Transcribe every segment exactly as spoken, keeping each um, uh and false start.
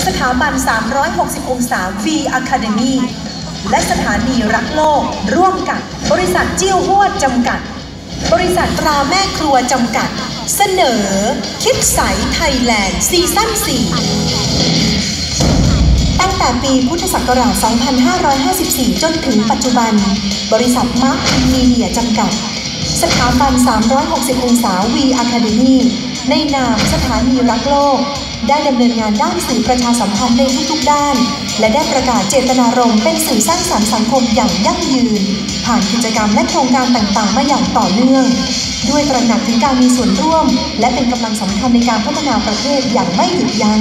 สถาบันสามร้อยหกสิบองศา V Academy และสถานีรักโลกร่วมกับบริษัทจิ้วฮวดจำกัดบริษัทตราแม่ครัวจำกัดเสนอคิดใสไทยแลนด์ซีซั่นสี่ตั้งแต่ปีพุทธศักราช สองพันห้าร้อยห้าสิบสี่ จนถึงปัจจุบันบริษัทมาร์คมีเดียจำกัดสถาบันสามร้อยหกสิบองศา V Academy ในนามสถานีรักโลกได้ดำเนินงานด้านสื่อประชาสัมพันธ์ในทุกๆด้านและได้ประกาศเจตนารมณ์เป็นสื่อสร้างสรรค์สังคมอย่างยั่งยืนผ่านกิจกรรมและโครงการต่างๆมาอย่างต่อเนื่องด้วยตระหนักถึงการมีส่วนร่วมและเป็นกำลังสำคัญในการพัฒนาประเทศอย่างไม่หยุดยั้ง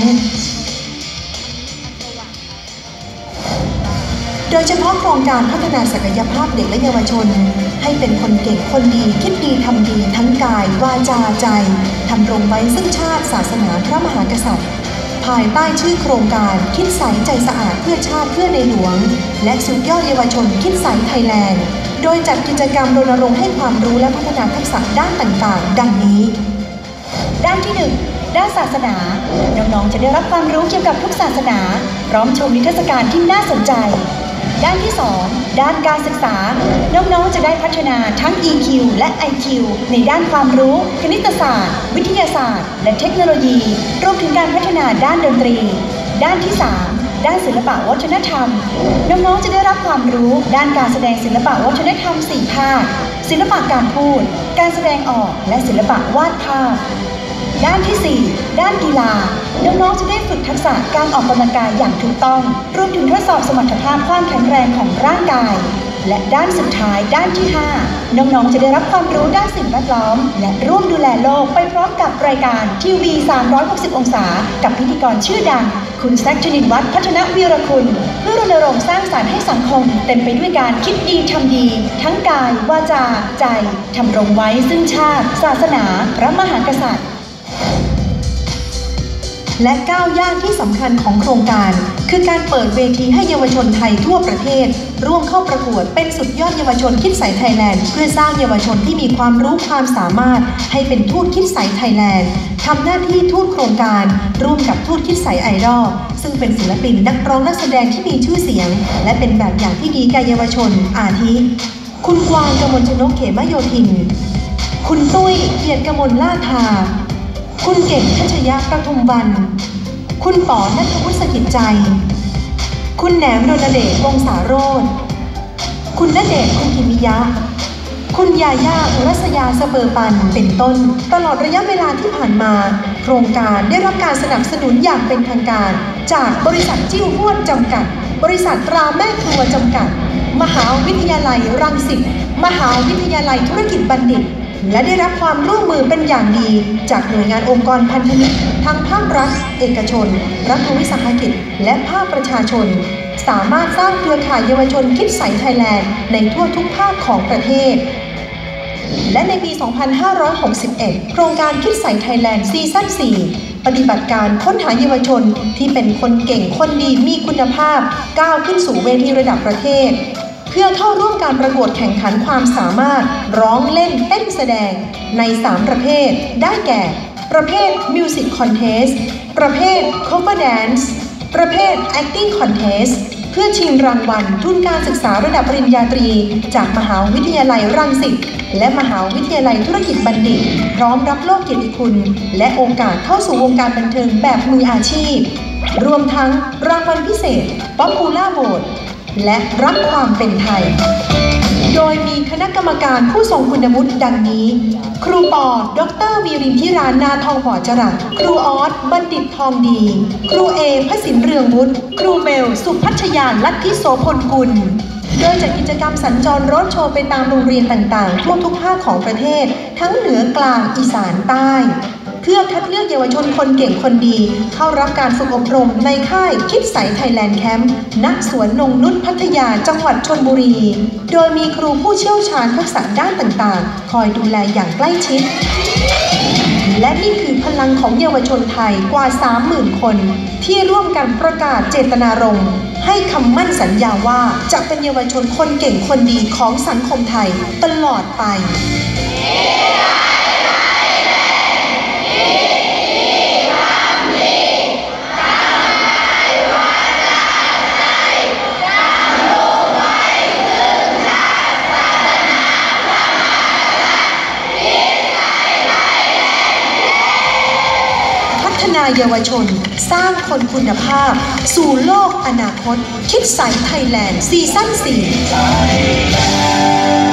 โดยเฉพาะโครงการพัฒนาศักยภาพเด็กและเยาวชนให้เป็นคนเก่งคนดีคิดดีทำดีทั้งกายวาจาใจทำรงไว้ซึ่งชาติศาสนาพระมหากษัตริย์ภายใต้ชื่อโครงการคิดใสใจสะอาดเพื่อชาติเพื่อในหลวงและสุดยอดเยาวชนคิดใสไทยแลนด์โดยจัดกิจกรรมรณรงค์ให้ความรู้และพัฒนาทักษะด้านต่างๆดังนี้ด้านที่หนึ่งด้านศาสนาน้องๆจะได้รับความรู้เกี่ยวกับทุกศาสนาพร้อมชมนิทรรศการที่น่าสนใจด้านที่สองด้านการศึกษาน้องๆจะได้พัฒนาทั้ง อี คิว และ ไอ คิว ในด้านความรู้คณิตศาสตร์วิทยาศาสตร์และเทคโนโลยีรวมถึงการพัฒนาด้านดนตรีด้านที่สามด้านศิลปะวัฒนธรรมน้องๆจะได้รับความรู้ด้านการแสดงศิลปะวัฒนธรรมสี่ภาคศิลปะการพูดการแสดงออกและศิลปะวาดภาพด้านที่สี่ด้านกีฬาน้องๆจะได้ฝึกทักษะการออกกำลังกายอย่างถูกต้องรวมถึงทดสอบสมรรถภาพความแข็งแรงของร่างกายและด้านสุดท้ายด้านที่ห้าน้องๆจะได้รับความรู้ด้านสิ่งแวดล้อมและร่วมดูแลโลกไปพร้อมกับรายการทีวีสามร้อยหกสิบองศากับพิธีกรชื่อดังคุณแซค ชนินทร์วัฒน์พัฒนวีรคุณเพื่อรณรงค์สร้างสรรค์ให้สังคมเต็มไปด้วยการคิดดีทำดีทั้งกายวาจาใจทำรงไว้ซึ่งชาติศาสนาพระมหากษัตริย์และก้าวย่างที่สำคัญของโครงการคือการเปิดเวทีให้เยาวชนไทยทั่วประเทศร่วมเข้าประกวดเป็นสุดยอดเยาวชนคิดใสไทยแลนด์เพื่อสร้างเยาวชนที่มีความรู้ความสามารถให้เป็นทูตคิดใสไทยแลนด์ทำหน้าที่ทูตโครงการร่วมกับทูตคิดใสไอดอลซึ่งเป็นศิลปินนักร้องนักแสดงที่มีชื่อเสียงและเป็นแบบอย่างที่ดีแก่เยาวชนอาทิคุณกวางกมลชนกเขมโยธินคุณตุ้ยเกียรติกมลลาภาคุณเก่งทัชยะประทุมวันคุณป๋อณัฐวุฒิสกิจใจคุณแหนมรณเดชวงศาโรจน์คุณณเดชน์คุกิมิยะคุณยาย่าอุรัสยาสเบอร์ปันเป็นต้นตลอดระยะเวลาที่ผ่านมาโครงการได้รับการสนับสนุนอย่างเป็นทางการจากบริษัทจิ้วฮวดจำกัดบริษัทตราแม่ครัวจำกัดมหาวิทยาลัยรังสิตมหาวิทยาลัยธุรกิจบัณฑิตและได้รับความร่วมมือเป็นอย่างดีจากหน่วยงานองค์กรพันธมิตรทั้งภาครัฐเอกชนรัฐวิสาหกิจและภาคประชาชนสามารถสร้างเครือข่ายเยาวชนคิดใสไทยแลนด์ในทั่วทุกภาคของประเทศและในปี สองพันห้าร้อยหกสิบเอ็ด โครงการคิดใสไทยแลนด์ซีซั่นสี่ปฏิบัติการค้นหาเยาวชนที่เป็นคนเก่งคนดีมีคุณภาพก้าวขึ้นสู่เวทีระดับประเทศเพื่อเข้าร่วมการประกวดแข่งขันความสามารถร้องเล่นเต้นแสดงในสามประเภทได้แก่ประเภท Music Contest ประเภท Cover Dance ประเภท Acting Contest เพื่อชิงรางวัลทุนการศึกษาระดับปริญญาตรีจากมหาวิทยาลัยรังสิตและมหาวิทยาลัยธุรกิจบัณฑิตพร้อมรับโล่เกียรติคุณและโอกาสเข้าสู่วงการบันเทิงแบบมืออาชีพรวมทั้งรางวัลพิเศษ Popular Voteและรักความเป็นไทยโดยมีคณะกรรมการผู้ทรงคุณวุฒิดังนี้ครูปอดรวีรินทิรานาทองหอจรัสครูออสบัณฑิตทองดีครูเอพระสินเรืองวุฒิครูเบลสุพัชยาลัทธิโสพลกุลโดยจัดกิจกรรมสัญจรรถโชว์ไปตามโรงเรียนต่างๆทั่วทุกภาคของประเทศทั้งเหนือกลางอีสานใต้เพื่อคัดเลือกเยาวชนคนเก่งคนดีเข้ารับการฝึกอบรมในค่ายคิดใสไทยแลนด์แคมป์ณสวนนงนุชพัทยาจังหวัดชลบุรีโดยมีครูผู้เชี่ยวชาญทักษะด้านต่างๆคอยดูแลอย่างใกล้ชิดและนี่คือพลังของเยาวชนไทยกว่า สามหมื่น คนที่ร่วมกันประกาศเจตนารมณ์ให้คำมั่นสัญญาว่าจะเป็นเยาวชนคนเก่งคนดีของสังคมไทยตลอดไปนาเยาวชนสร้างคนคุณภาพสู่โลกอนาคตคิดใสไทยแลนด์ซีซั่นสี่